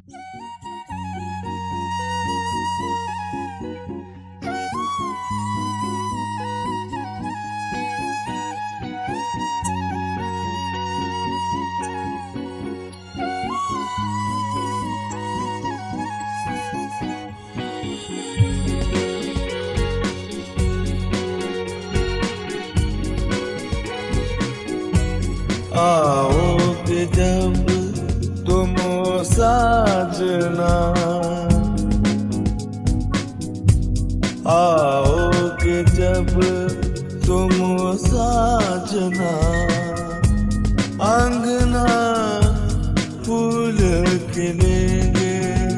आओगे जब तुम साजना, आओगे जब तुम साजना, अंगना फूल खिलेंगे,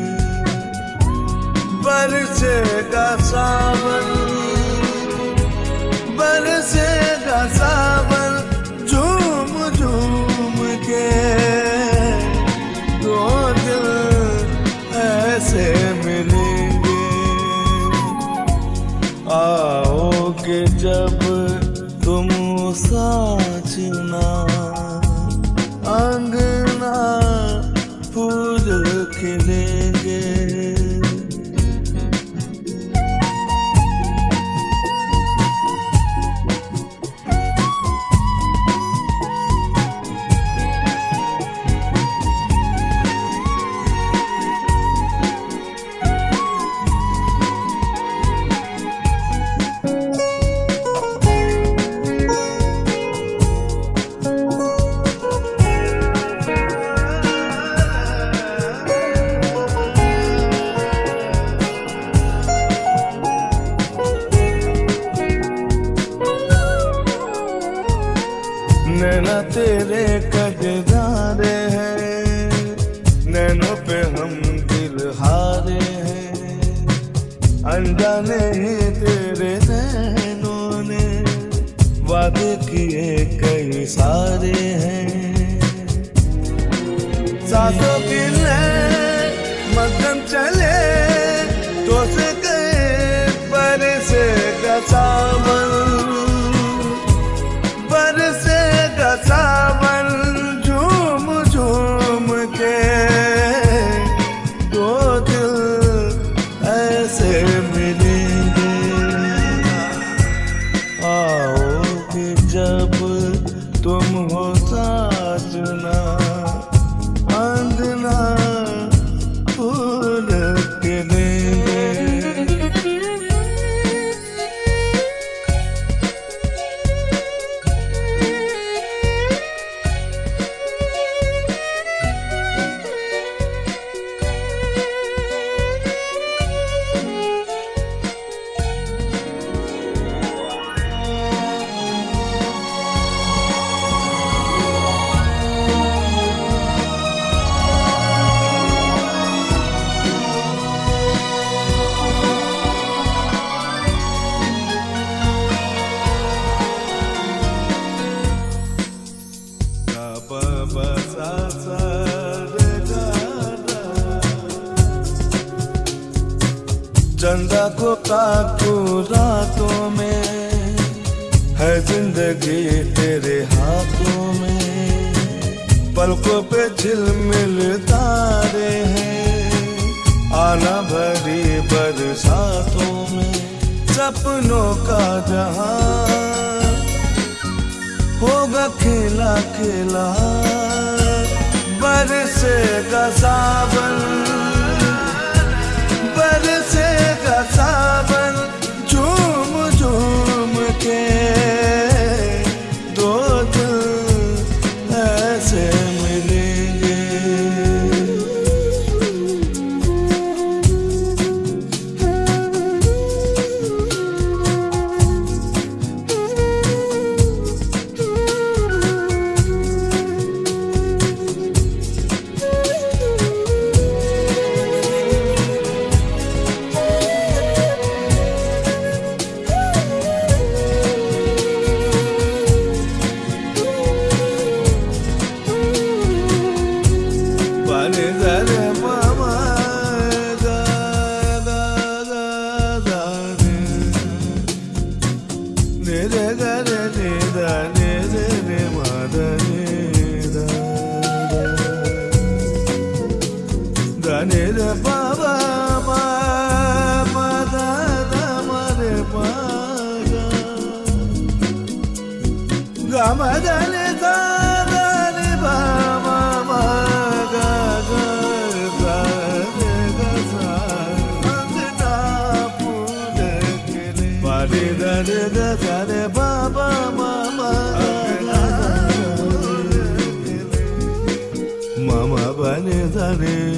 बरसेगा सावन, बरसेगा सावन, झूम झूम के दो दिल ऐसे मिलेंगे। आओगे जब तुम साजना, अंगना फूल खिलेंगे। नैना तेरे कजरारे हैं, नैनों पे हम दिल हारे हैं, अनजाने ही तेरे नैनों ने वादे किए कई सारे हैं। सांसों की लय मध्यम चले तो से गए बरसेगा सावन, बरसेगा सावन, झूम झूम के दो दिल ऐसे मिलेंगे। आओगे जब तुम हो साजना, अंगना फूल खिलेंगे। चंदा को ताकू रातों में, है जिंदगी तेरे हाथों में, पलकों पे झिलमिल तारे हैं, आना भरी बरसातों में, सपनों का जहां होगा खिला खिला, बरसेगा सावन, बरसेगा सावन, झूम झूम के दो दिल ऐसे मिलेंगे। ni re pa pa ma ma da da ma re pa ga ma da ni da da ni pa ma ma ga ga ga re ga sa andna pu de ke le pa re da sa re pa pa ma ma Mama bani zare